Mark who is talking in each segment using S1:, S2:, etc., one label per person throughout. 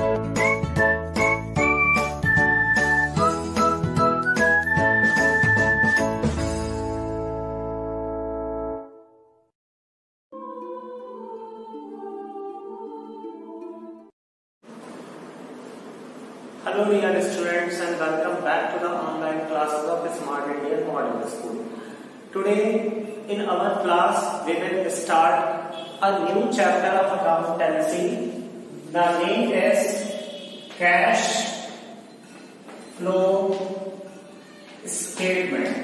S1: Hello dear students and welcome back to the online classes of Smart Indian Model School. Today in our class we will start a new chapter of accountancy. The name is Cash Flow Statement.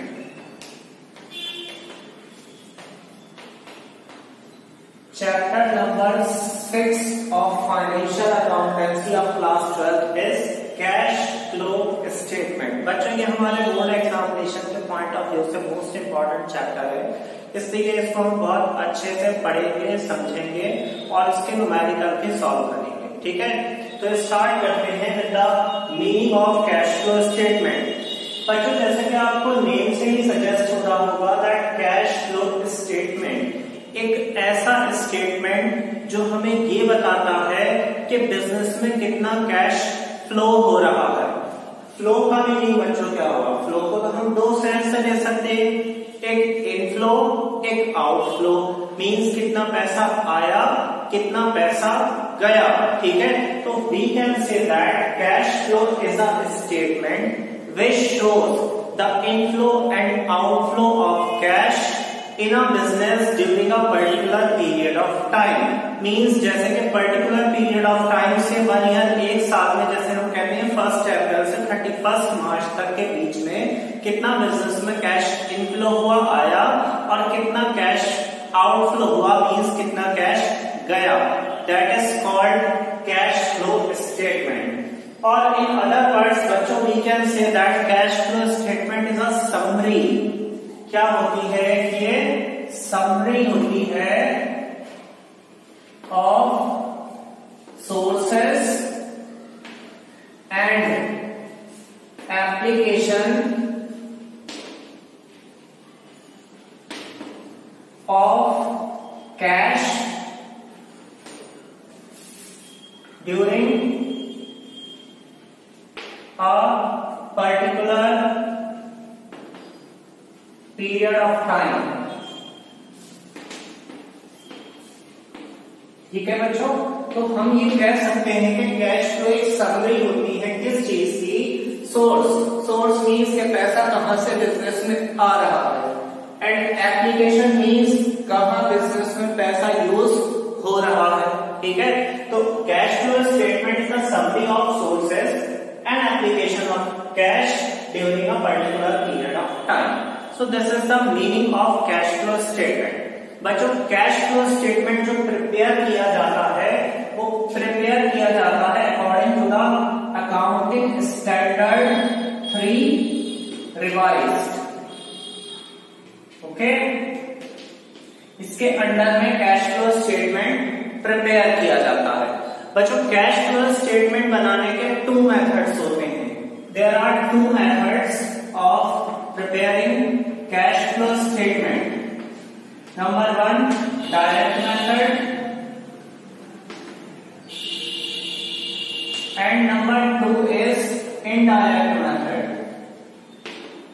S1: Chapter number 6 of Financial Accountancy of class 12 is cash flow statement. बच्चों ये हमारे board examination के point of view से most important chapter है, इसलिए इसको हम बहुत अच्छे से पढ़ेंगे, समझेंगे और इसके न्यूमेरिकल भी सॉल्व करेंगे। ठीक है, तो स्टार्ट करते हैं with the meaning of cash flow statement. बच्चों जैसे कि आपको नेम से ही सजेस्ट हो रहा होगा दैट कैश फ्लो स्टेटमेंट एक ऐसा स्टेटमेंट जो हमें ये बताता है कि बिजनेस में कितना कैश फ्लो हो रहा है। फ्लो का मीनिंग बच्चों क्या होगा? फ्लो को तो हम दो सेंस से ले सकते हैं, एक इनफ्लो एक आउटफ्लो। मींस कितना पैसा आया कितना पैसा गया। ठीक है, तो we can say that cash flow is a statement which shows the inflow and outflow of cash in a business during a particular period of time. Means जैसे कि पर्टिकुलर पीरियड ऑफ टाइम से 1 year, एक साल में, जैसे हम कहते हैं 1 अप्रैल से 31 मार्च तक के बीच में कितना बिजनेस में कैश इनफ्लो हुआ आया और कितना कैश आउटफ्लो हुआ, मींस कितना कैश गया। That is called cash flow statement. और इन अदर वर्ड्स बच्चों we can say that cash flow statement is a summary. क्या होती है? ये समरी होती है of sources and application of cash during a particular period of time. ठीक है बच्चों, तो हम ये कह सकते हैं कि कैश फ्लो एक समरी होती है किस चीज की? सोर्स मीन्स के पैसा कहां से बिजनेस में आ रहा है, एंड एप्लीकेशन मीन्स कहां बिजनेस में पैसा यूज हो रहा है। ठीक है, तो cash flow statement is the summary of sources and application of cash during a particular period of time. So this is the meaning of cash flow statement. बच्चों कैश फ्लो स्टेटमेंट जो prepare किया जाता है वो prepare किया जाता है according to the accounting standard 3 revised. Okay, इसके अंडर में कैश फ्लो स्टेटमेंट प्रिपेयर किया जाता है। बच्चों कैश फ्लो स्टेटमेंट बनाने के 2 मेथड्स होते हैं। There are 2 methods of preparing cash flow statement. Number 1, direct method, and number 2 is indirect method.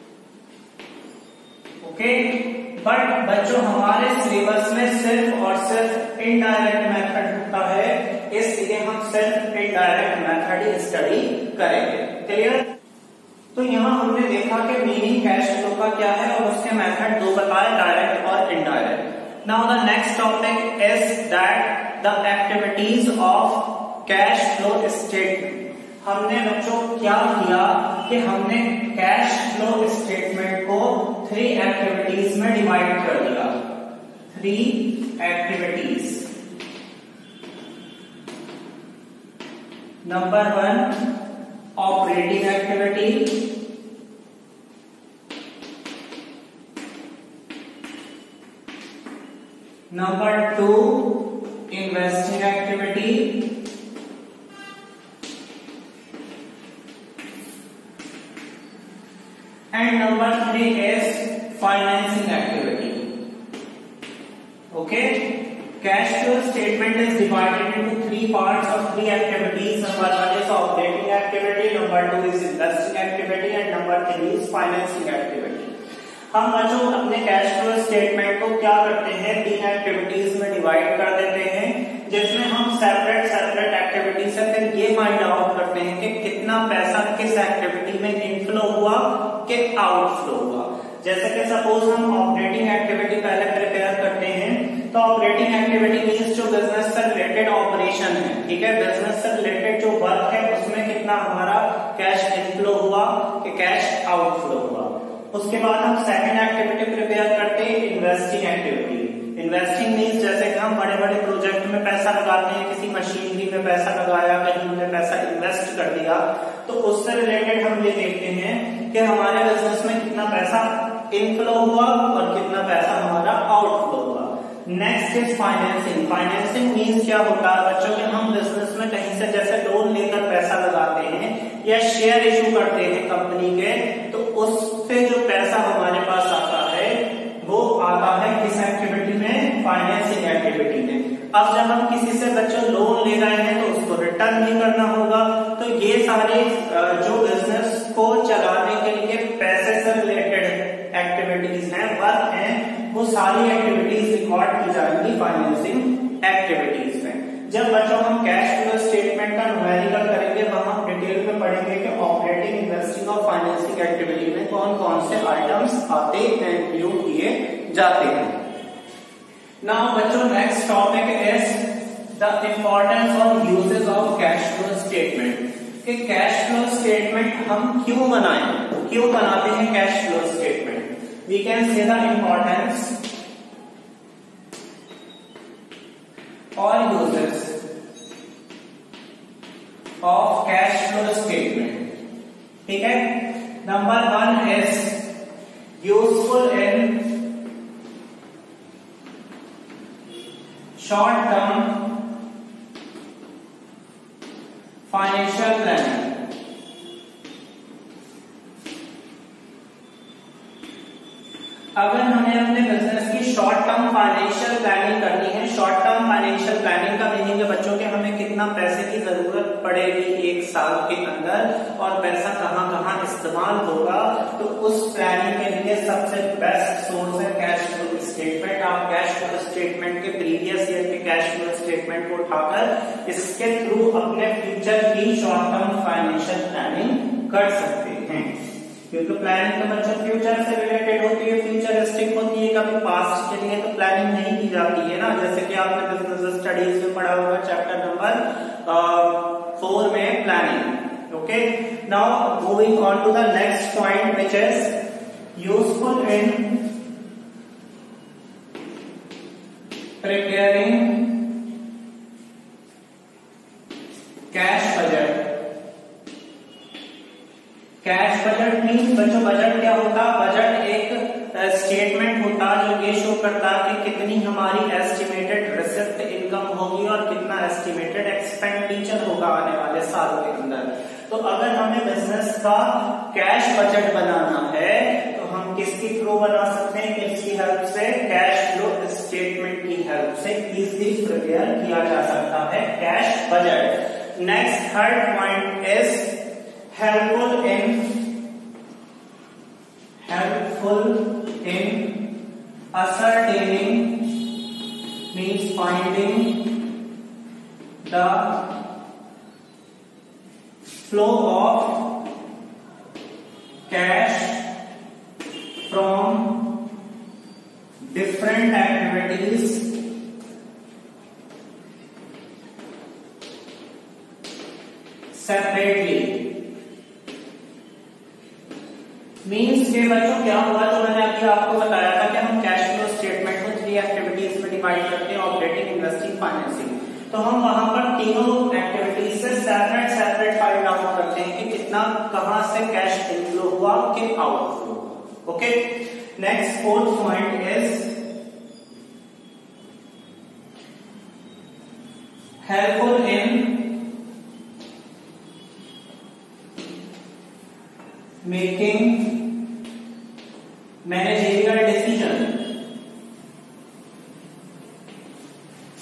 S1: Okay, but बच्चों हमारे सिलेबस में सिर्फ और सिर्फ इनडायरेक्ट मेथड होता है, इसलिए हम सिर्फ इनडायरेक्ट मेथड ही स्टडी करेंगे। क्लियर? तो यहाँ हमने देखा कि मीनिंग कैश फ्लो का क्या है और उसके मेथड 2 बताए, डायरेक्ट और indirect. Now the next topic is that the activities of cash flow statement. हमने बच्चों क्या किया कि हमने कैश फ्लो स्टेटमेंट को 3 एक्टिविटीज में डिवाइड कर दिया। 3 activities. Number 1 operating activity, number 2 investing activity, and number 3 is financing activity. Okay, Cash flow statement is divided into three parts of three activities. Number one is operating activity, number two is investing activity, and number three is financing activity. हम बच्चों अपने cash flow statement को क्या करते हैं, तीन activities में divide कर देते हैं, जिसमें हम सेपरेट एक्टिविटी से फिर ये फाइंड आउट करते हैं कि कितना पैसा किस एक्टिविटी में इनफ्लो हुआ कि आउटफ्लो हुआ। जैसे कि सपोज हम ऑपरेटिंग एक्टिविटी पहले प्रिपेयर करते हैं, तो ऑपरेटिंग एक्टिविटी मींस जो बिजनेस से रिलेटेड ऑपरेशन है, ठीक है, बिजनेस से रिलेटेड जो वर्क है उसमें कितना हमारा कैश इनफ्लो हुआ कि कैश आउटफ्लो हुआ। उसके बाद हम सेकंड एक्टिविटी प्रिपेयर करते हैं, इन्वेस्टिंग एक्टिविटी। इन्वेस्टिंग मींस जैसे कि हम बड़े बड़े प्रोजेक्ट में पैसा लगाते हैं, किसी मशीनरी में पैसा लगाया, कहीं हमने पैसा इन्वेस्ट कर दिया, तो उससे रिलेटेड हम ये देखते हैं कि हमारे बिजनेस में कितना पैसा इनफ्लो हुआ और कितना पैसा हमारा आउटफ्लो हुआ। Next is financing. Financing means क्या होता है बच्चों के, हम बिजनेस में कहीं से जैसे लोन लेकर पैसा लगाते हैं या शेयर इशू करते हैं कंपनी के, तो उससे जो पैसा हमारे पास आता है वो आता है किस एक्टिविटी में, फाइनेंसिंग एक्टिविटी में। अब जब हम किसी से बच्चों लोन ले रहे हैं तो उसको रिटर्न भी करना होगा, तो ये सारे जो बिजनेस को चलाने के लिए पैसे से रिलेटेड एक्टिविटीज हैं, वर्क हैं, वो सारी एक्टिविटीज रिकॉर्ड की जाएंगी फाइनेंसिंग एक्टिविटीज में। जब बच्चों हम कैश फ्लो स्टेटमेंट का न्यूमेरिकल करेंगे, वहां हम डिटेल में पढ़ेंगे कि ऑपरेटिंग, इन्वेस्टिंग और फाइनेंसिंग एक्टिविटी में कौन कौन से आइटम्स आते हैं, इंक्लूड किए जाते हैं। नाउ बच्चों next topic is the importance और uses of cash flow statement. कि कैश फ्लो स्टेटमेंट हम क्यों बनाएं, क्यों बनाते हैं cash flow statement. We can say the importance और uses of cash flow statement. ठीक है, number one is useful in short term financial planning. अगर हमें अपने बिजनेस की शॉर्ट टर्म फाइनेंशियल प्लानिंग करनी है, शॉर्ट टर्म फाइनेंशियल प्लानिंग का मीनिंग है बच्चों के हमें कितना पैसे की जरूरत पड़ेगी एक साल के अंदर और पैसा कहां कहां इस्तेमाल होगा, तो उस प्लानिंग के लिए सबसे बेस्ट सोर्स है कैश फ्लो स्टेटमेंट। आप कैश फ्लो स्टेटमेंट के प्रीवियस ईयर के कैश फ्लो स्टेटमेंट को उठाकर इसके थ्रू अपने फ्यूचर की शॉर्ट टर्म फाइनेंशियल प्लानिंग कर सकते हैं, क्योंकि प्लानिंग तो बच्चों फ्यूचर से रिलेटेड होती है, फ्यूचरिस्टिक होती है, कभी पास्ट के लिए तो प्लानिंग नहीं की जाती है ना। जैसे कि आपने बिजनेस स्टडीज में पढ़ा होगा चैप्टर नंबर 4 में planning. Okay, now moving on to the next point which is useful in preparing cash budget. Cash budget means बच्चों बजट क्या होता है, बजट एक स्टेटमेंट होता है जो ये शो करता है कि कितनी हमारी एस्टिमेटेड रिसिप्ट इनकम होगी और कितना एस्टिमेटेड एक्सपेंडिचर होगा आने वाले साल के अंदर। तो अगर हमें बिजनेस का कैश बजट बनाना है तो हम किसके थ्रू बना सकते हैं, किसकी हेल्प से, कैश फ्लो स्टेटमेंट की हेल्प से इजीली प्रिपेयर किया जा सकता है cash budget. Next third point is helpful in ascertaining means finding the flow of cash from different activities separately। Means के बच्चों क्या हुआ, तो मैंने अभी आपको बताया था कि हम कैश फ्लो स्टेटमेंट को 3 एक्टिविटीज में डिवाइड करते हैं, ऑपरेटिंग, इन्वेस्टिंग, फाइनेंसिंग। तो हम वहां पर तीनों एक्टिविटीज से सेपरेट फाइंड आउट करते हैं कि कितना कहां से कैश इनफ्लो हुआ कि outflow. Okay, next fourth point is helpful in making managerial decision।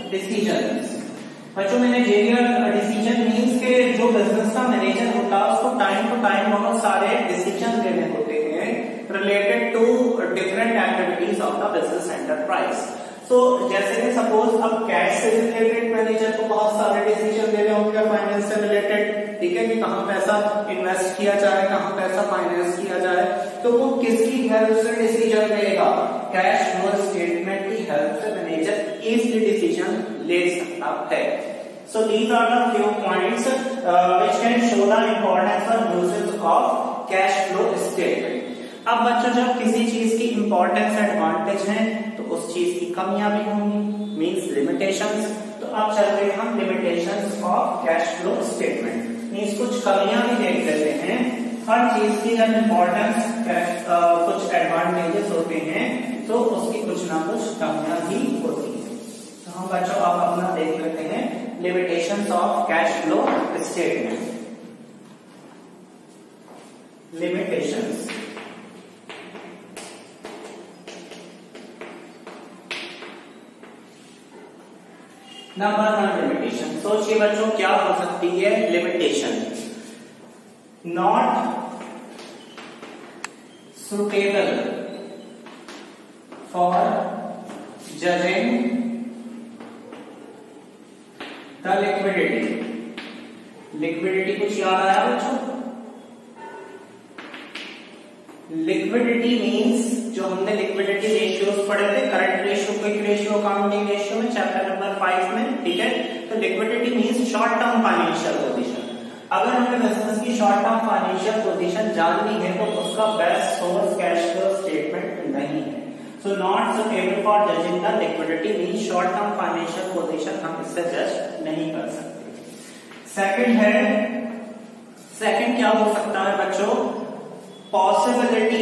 S1: Decisions. बच्चों मैनेजरियल डिसीजन मींस के जो बिजनेस का मैनेजर होता है उसको टाइम टू टाइम बहुत सारे डिसीजन लेने होते हैं related to different activities of the business enterprise. तो जैसे कि सपोज अब कैश से रिलेटेड मैनेजर को बहुत सारे डिसीजन लेने होंगे फाइनेंस से रिलेटेड, ठीक है, कि कहाँ पैसा इन्वेस्ट किया जाए, कहाँ पैसा फाइनेंस किया जाए, तो वो किसकी हेल्प से डिसीजन लेगा? कैश फ्लो स्टेटमेंट की हेल्प से मैनेजर इजीली डिसीजन ले सकता है। So these are the few points which can show the importance or uses of cash flow statement. अब बच्चों जब किसी चीज की इंपॉर्टेंस एडवांटेज है तो उस चीज की कमियां भी होंगी, मींस लिमिटेशंस। तो अब चलते हैं हम limitations of cash flow statement, means कुछ कमियां भी देख लेते हैं। हर चीज की जब इंपॉर्टेंस कुछ एडवांटेजेस होते हैं तो उसकी कुछ ना कुछ कमियां भी होती है। तो हम बच्चों आप अपना देख लेते हैं limitations of cash flow statement. Limitations, number 1 limitation. सोचिए बच्चों क्या हो सकती है limitation? Not suitable for judging the liquidity. Liquidity कुछ याद आया बच्चों? लिक्विडिटी मींस जो हमने लिक्विडिटी रेशियोज पढ़े थे, current ratio, quick ratio, accounting ratio में चैप्टर नंबर 5 में, ठीक है। तो liquidity means short term financial position. अगर हमें बिजनेस की शॉर्ट टर्म फाइनेंशियल पोजीशन जाननी है तो उसका best source cash flow statement नहीं है। So not suitable for judging the liquidity means short term financial position हम इससे जज नहीं कर सकते। सेकंड क्या हो सकता है बच्चों? possibility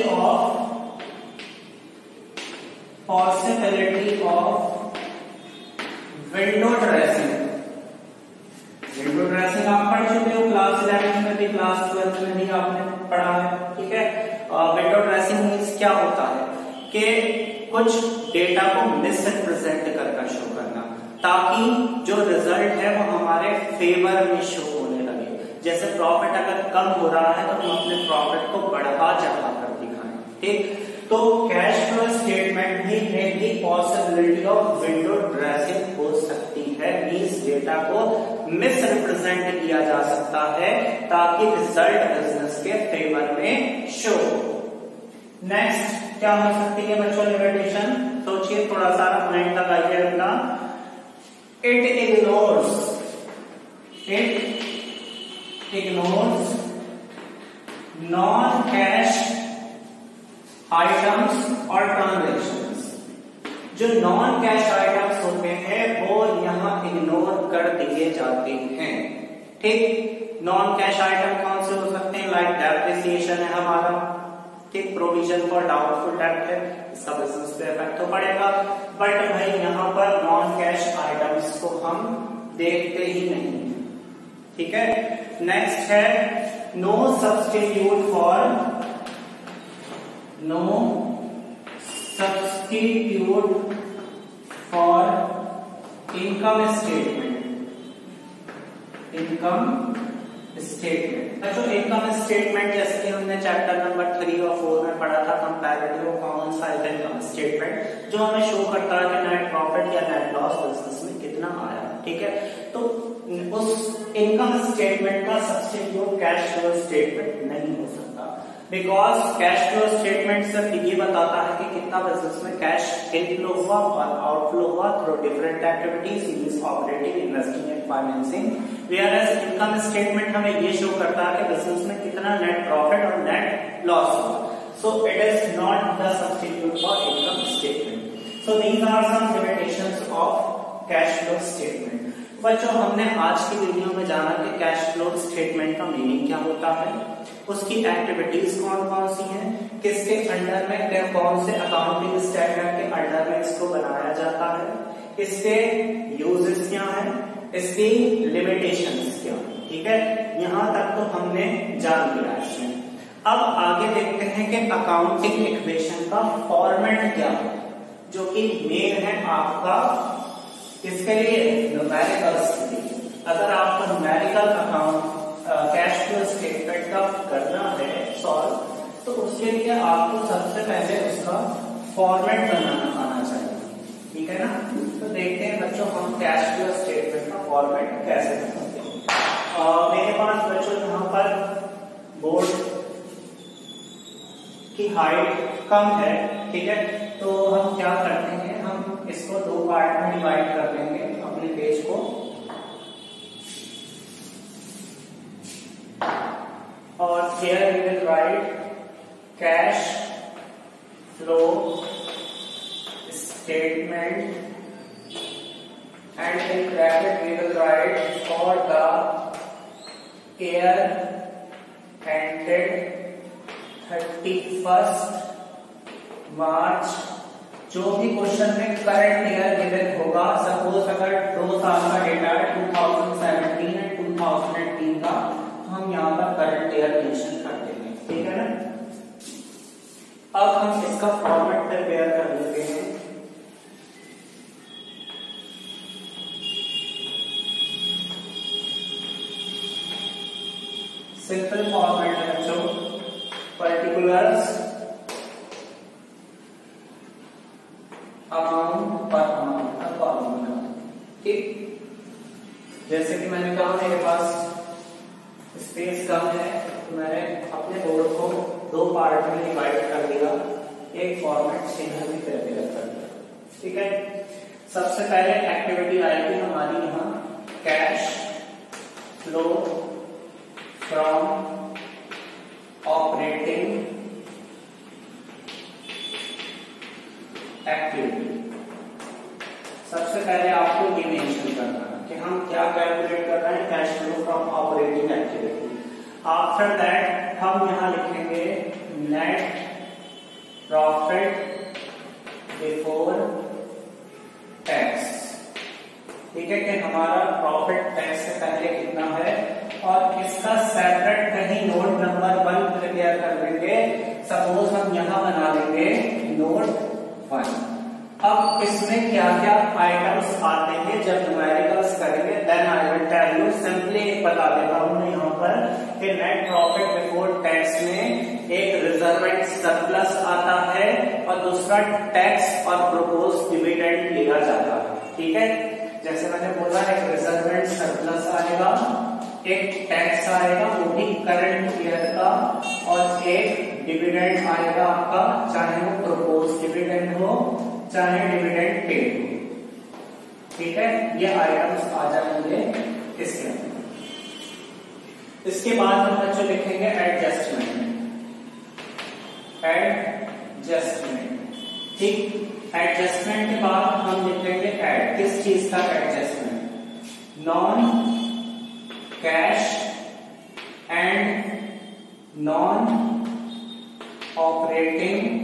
S1: of window dressing। Window dressing आप पढ़ चुके हो क्लास 11 में भी, क्लास 12 में भी आपने पढ़ा है, ठीक है। विंडो ड्रेसिंग मींस क्या होता है कि कुछ डेटा को मिसरिप्रेजेंट करके शो करना ताकि जो रिजल्ट है वो हमारे फेवर में शो होने लगे। जैसे प्रॉफिट अगर कम हो रहा है तो हम अपने प्रॉफिट को बढ़ा चढ़ा कर दिखाएं, ठीक। तो कैश फ्लो स्टेटमेंट भी में भी पॉसिबिलिटी ऑफ विंडो ड्रेसिंग हो सकती है, मींस डेटा को मिसरिप्रेजेंट किया जा सकता है ताकि रिजल्ट बिजनेस के फेवर में शो। नेक्स्ट क्या हो सकती है बच्चों लिमिटेशन? सोचिए थोड़ा सा माइंड लगाइए अपना। It ignores non cash items और ट्रांजैक्शंस। जो नॉन कैश आइटम्स होते हैं वो यहाँ इग्नोर कर दिए जाते हैं, ठीक। नॉन कैश आइटम कौन से हो सकते हैं? लाइक डेप्रिसिएशन है हमारा, ठीक, प्रोविजन फॉर डाउटफुल डेब्ट है, इसका बिजनेस पे इफेक्ट तो पड़ेगा, बट भाई यहाँ पर नॉन कैश आइटम्स को हम देखते ही नहीं, ठीक है। नेक्स्ट है no substitute for income statement. बच्चों इनकम स्टेटमेंट जैसे कि हमने चैप्टर नंबर 3 और 4 में पढ़ा था, comparative common size income statement, जो हमें शो करता है कि नेट प्रॉफिट या नेट लॉस बिजनेस में कितना आया, ठीक है। तो उस इनकम स्टेटमेंट का सब्स्टिट्यूट कैश फ्लो स्टेटमेंट नहीं हो सकता, बिकॉज कैश फ्लो स्टेटमेंट सिर्फ ये बताता है कि कितना बिजनेस में कैश इनफ्लो हुआ और आउटफ्लो हुआ through different activities means operating, investing and financing. Whereas income statement हमें ये शो करता है कि बिजनेस में कितना नेट प्रॉफिट और नेट लॉस हुआ। So it is not the substitute for income statement. So these are some limitations of cash flow statement. बच्चों हमने आज की वीडियो में जाना कि कैश फ्लो स्टेटमेंट का मीनिंग क्या होता है, उसकी एक्टिविटीज कौन कौन सी हैं, किसके अंडर में कौन से अकाउंटिंग स्टैंडर्ड के अंडर में इसको बनाया जाता है, इसके यूजेस क्या हैं, इसकी लिमिटेशंस क्या, ठीक है। यहां तक तो हमने जान लिया इसमें। अब आगे देखते हैं कि अकाउंटिंग इक्वेशन का फॉर्मेट क्या है, जो कि मेन है आपका किसके लिए? न्यूमेरिकल्स के लिए। अगर आपको numerical account cash flow statement का करना है सॉल्व, तो उसके लिए आपको सबसे पहले उसका फॉर्मेट बनाना आना चाहिए, ठीक है ना। तो देखते हैं बच्चों हम कैश फ्लो स्टेटमेंट का फॉर्मेट कैसे बनाते हैं। मेरे पास बच्चों यहाँ पर बोर्ड की हाइट कम है, ठीक है, तो हम क्या करते हैं, हम इसको दो पार्ट में डिवाइड कर देंगे अपने पेज को, और here we will write cash flow statement and in bracket we will write for the year ended 31st मार्च। जो भी क्वेश्चन में करंट ईयर गिवन होगा, सपोज अगर 2 साल का डेटा है 2017 एंड 2018 का, तो हम यहाँ पर करंट ईयर मेंशन कर देंगे, ठीक है ना। अब हम इसका फॉर्मेट प्रिपेयर कर लेते हैं। सिंपल फॉर्मेट है बच्चों, पर्टिकुलर्स अमाउंट पर अमाउंट का फॉर्मूला, ठीक। जैसे कि मैंने कहा मेरे पास स्पेस कम है, तो मैंने अपने बोर्ड को दो पार्ट में डिवाइड कर दिया, एक फॉर्मेट चिन्ह भी प्रिपेयर कर दिया, ठीक है। सबसे पहले एक्टिविटी आएगी हमारी यहाँ cash flow from operating activity. सबसे पहले आपको ये मेंशन करना है कि हम क्या कैलकुलेट कर रहे हैं, cash flow from operating activity. After that हम यहां लिखेंगे नेट प्रॉफिट बिफोर टैक्स, ठीक है, कि हमारा प्रॉफिट टैक्स से पहले कितना है, और इसका सेपरेट कहीं नोट नंबर 1 प्रिपेयर कर लेंगे। सपोज हम यहां बना लेंगे नोट 1। अब इसमें क्या क्या आइटम्स आते हैं जब न्यूमेरिकल्स करेंगे, then I will tell you. Simply एक बता देता हूं मैं यहाँ पर कि नेट प्रॉफिट बिफोर टैक्स में एक रिजर्वेंट सरप्लस आता है और दूसरा टैक्स और प्रोपोज डिविडेंड लिया जाता है, ठीक है। जैसे मैंने बोला एक रिजर्वेंट सरप्लस आएगा, एक टैक्स आएगा वो भी करंट ईयर का, और एक डिविडेंड आएगा आपका, चाहे वो प्रोपोज डिविडेंड हो चाहे डिविडेंड पेड हो, ठीक है। ये आइटम्स आ जाएंगे इसके अंदर। इसके बाद हम बच्चों लिखेंगे एडजस्टमेंट, ठीक। एडजस्टमेंट के बाद हम लिखेंगे ऐड, किस चीज का adjustment, non cash and non operating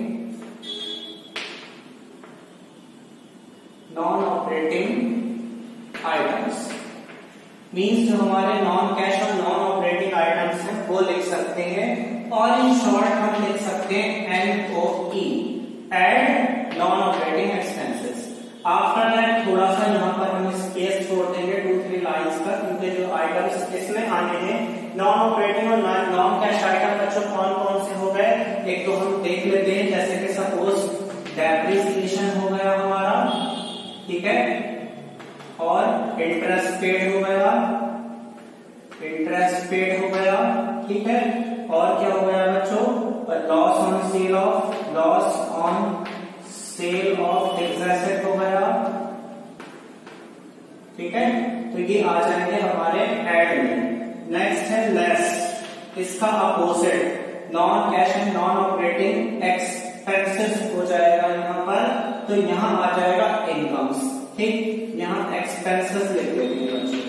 S1: items. Means जो हमारे नॉन कैश और नॉन ऑपरेटिंग आइटम्स हैं वो लिख सकते हैं, और इन शॉर्ट हम लिख सकते हैं NOE, add non operating expenses. After that थोड़ा सा यहाँ पर हम स्पेस छोड़ देंगे 2-3 लाइंस का, क्योंकि जो आइटम्स इसमें आने हैं नॉन ऑपरेटिंग और नॉन कैश आइटम बच्चों कौन कौन से हो गए, एक तो हम देख लेते हैं, जैसे कि सपोज डेप्रिसिएशन हो गया हमारा, ठीक है, और इंटरेस्ट पेड हो गया, ठीक है, और क्या हो गया बच्चों, loss on sale of fixed asset हो गया, ठीक है। तो ये आ जाएंगे हमारे ऐड में। नेक्स्ट है लेस, इसका opposite non cash and non operating expenses हो जाएगा यहाँ पर, तो यहाँ आ जाएगा इनकम्स, ठीक। यहाँ एक्सपेंसेस लिख देंगे बच्चों,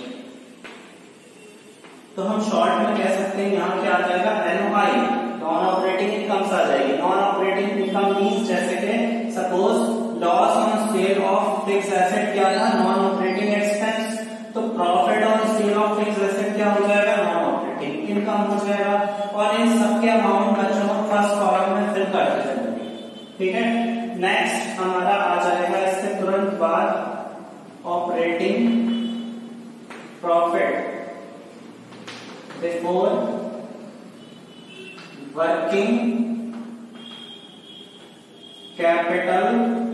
S1: तो हम शॉर्ट में कह सकते हैं यहाँ क्या आ जाएगा, NOI, नॉन ऑपरेटिंग इनकम्स आ जाएगी। नॉन ऑपरेटिंग इनकम मीन्स जैसे कि suppose loss on sale of fixed asset क्या था, नॉन ऑपरेटिंग एक्सपेंस, तो profit on sale of fixed asset क्या हो जाएगा, नॉन ऑपरेटिंग इनकम हो जाएगा। और इन सबके अमाउंट बच्चों को फर्स्ट कॉलम में फिल करते चलेंगे, ठीक है। नेक्स्ट हमारा आ जाएगा इसके तुरंत बाद operating before working capital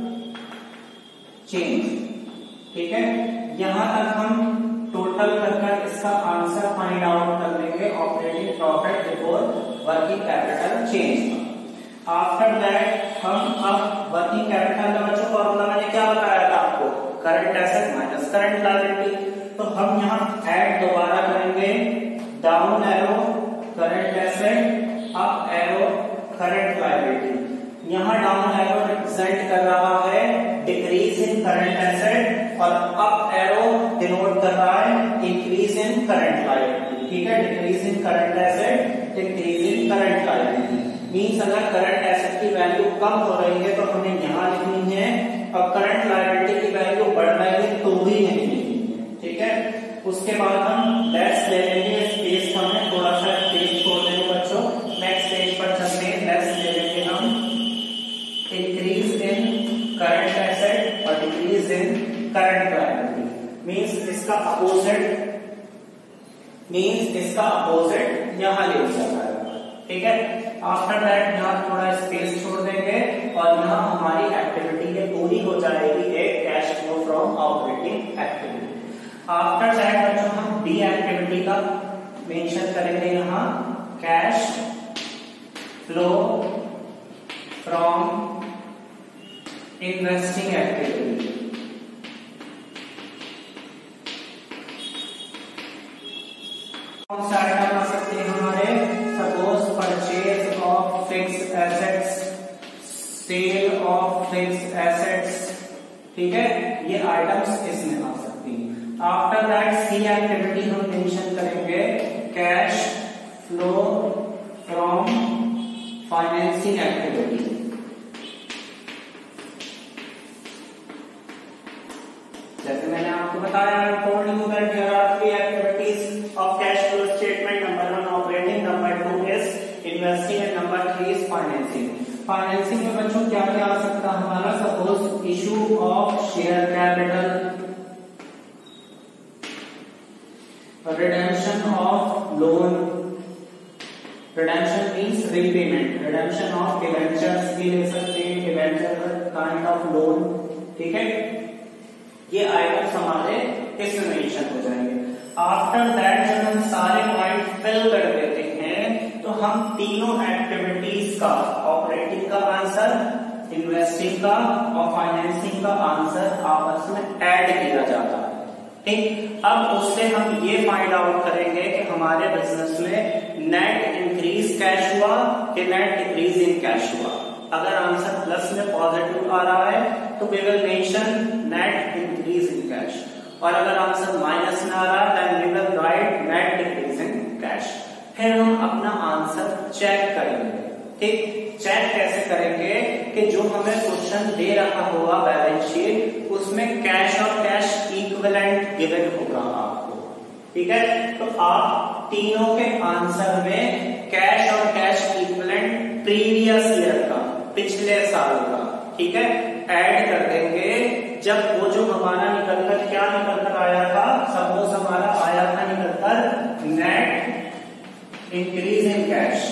S1: change. ठीक है, यहां तक हम टोटल कर इसका आंसर फाइंड आउट कर लेंगे operating profit before working capital change. After that हम अब वर्किंग कैपिटल का बच्चों फॉर्मूला मैंने क्या बताया था आपको, current asset minus current liability. तो हम यहाँ ऐड दोबारा करेंगे, down arrow current asset, up arrow current liability. यहाँ डाउन एरो रिप्रेजेंट कर रहा है डिक्रीज इन करंट एसेट और अप एरो डिनोट कर रहा है इंक्रीज इन करंट लायबिलिटी। ठीक है, decrease in current asset, increase in current liability means अगर करंट एसेट की वैल्यू कम हो रही है तो हमें यहाँ लिखनी है, और करंट लायबिलिटी की वैल्यू बढ़ रही है तो भी नहीं लिखनी है। ठीक है, उसके बाद हम लेस ले लेंगे, स्पेस का हमें थोड़ा सा स्पेस छोड़ देंगे बच्चों। नेक्स्ट पेज पर चलते हैं, लेस ले लेंगे हम इंक्रीज इन करंट एसेट और decrease in current liability means इसका अपोजिट यहाँ ले जाता है। ठीक है, आफ्टर दैट यहाँ थोड़ा स्पेस छोड़ देंगे और यहाँ हमारी एक्टिविटी ये पूरी हो जाएगी, एक cash flow from operating activity. After that बच्चों हम बी एक्टिविटी का मेंशन करेंगे, यहाँ cash flow from investing activity. कौन सा आइटम आ सकते हैं हमारे, suppose purchase of fixed assets, sale of fixed assets. ठीक है, ये आइटम्स इसमें आ सकती हैं। आफ्टर दैट सी एक्टिविटी हम मेंशन करेंगे cash flow from financing activity. जैसे मैंने आपको बताया, told you that there are three activities of cash flow statement, number 1 operating, number 2 is investing and number 3 is financing. Financing में बच्चों क्या क्या आ सकता है हमारा, suppose issue of share capital, redemption of loan, redemption means repayment, redemption of debentures भी ले सकते हैं, डिबेंचर काइंड ऑफ लोन। ठीक है, ये आइटम्स हमारे इसमें मेंशन हो जाएंगे। आफ्टर दैट जब हम सारे पॉइंट फिल कर देते हैं तो हम तीनों एक्टिविटीज का, ऑपरेटिंग का आंसर, इन्वेस्टिंग का और फाइनेंसिंग का आंसर आपस में ऐड किया जाता है। ठीक, अब उससे हम ये फाइंड आउट करेंगे कि हमारे बिजनेस में नेट इंक्रीज कैश हुआ कि नेट डिक्रीज इन कैश हुआ। अगर आंसर प्लस में पॉजिटिव आ रहा है तो we will mention net increase in cash, और अगर आंसर माइनस में आ रहा है then we will write net decrease in cash. फिर हम अपना आंसर चेक करेंगे। ठीक, चेक कैसे करेंगे कि जो हमें क्वेश्चन दे रहा होगा बैलेंस शीट, उसमें कैश और कैश इक्विवेलेंट गिवन होगा आपको। ठीक है, तो आप तीनों के आंसर में कैश और कैश इक्विवेलेंट प्रीवियस ईयर का, पिछले साल का, ठीक है, ऐड कर देंगे। जब वो जो हमारा निकलकर क्या निकलकर आया था, सपोज हमारा आया था निकलकर नेट इंक्रीज इन कैश।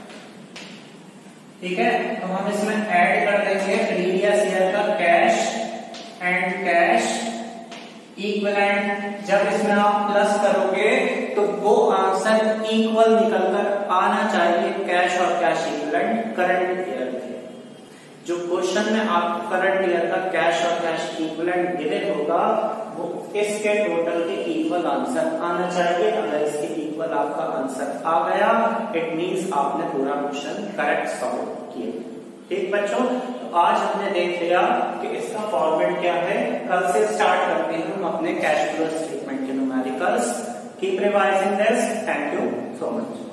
S1: ठीक है, तो हम इसमें ऐड कर देंगे प्रीवियस ईयर का कैश एंड कैश इक्विवेलेंट। जब इसमें आप प्लस करोगे तो वो आंसर इक्वल निकलकर आना चाहिए कैश और कैश इक्विवेलेंट करंट ईयर के। जो क्वेश्चन में आप करंट ईयर का कैश और कैश इक्विवेलेंट गिवन होगा वो इसके टोटल के इक्वल आंसर आना चाहिए। अगर इसके इक्वल आपका आंसर आ गया इट मींस आपने पूरा क्वेश्चन करेक्ट सॉल्व किया। ठीक बच्चों, तो आज हमने देख लिया कि इसका फॉर्मेट क्या है। कल से स्टार्ट करते हैं हम अपने कैश फ्लो स्टेटमेंट के numericals. Keep revising this. Thank you so much.